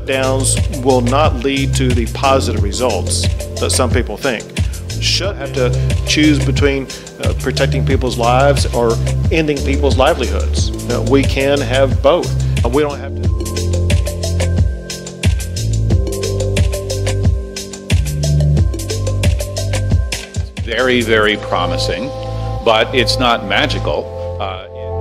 Shutdowns will not lead to the positive results that some people think. Have to choose between protecting people's lives or ending people's livelihoods. We can have both. We don't have to. Very, very promising, but it's not magical.